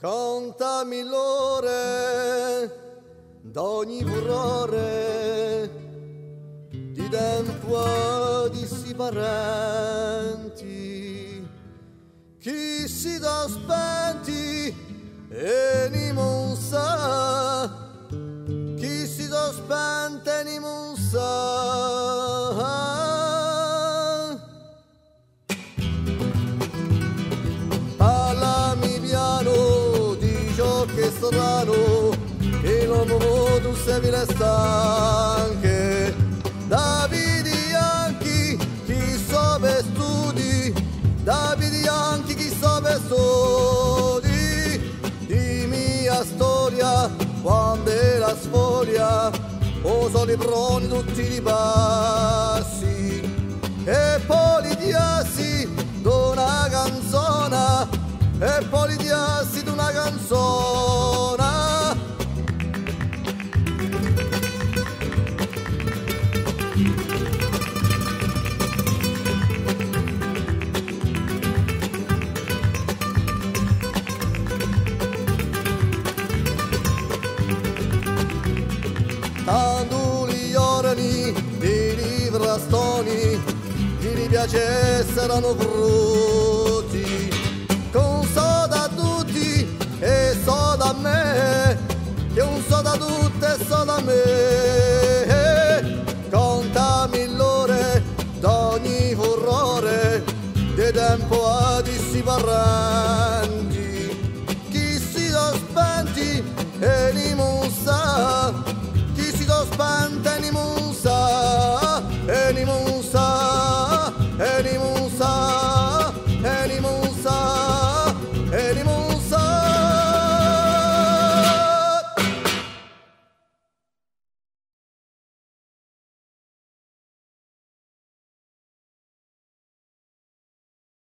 Contami l'ore d'ogni furore di tempo di si parenti, chi si da spenti e ni non sa, chi si da spente ni non sa. Parlami piano di ciò che è strano, che l'uomo tu sei stanche. Davide Anchi, chi so per studi, Davide Anchi, chi so per studi, di mia storia, quando è la sfoglia, o sono i proni tutti i passi, e poi li diassi d'una canzone, e poi li diassi d'una canzone. Tanto gli orani di frastoni chi gli piacessero frutti, con so da tutti e so da me, che un so da tutti e so da me.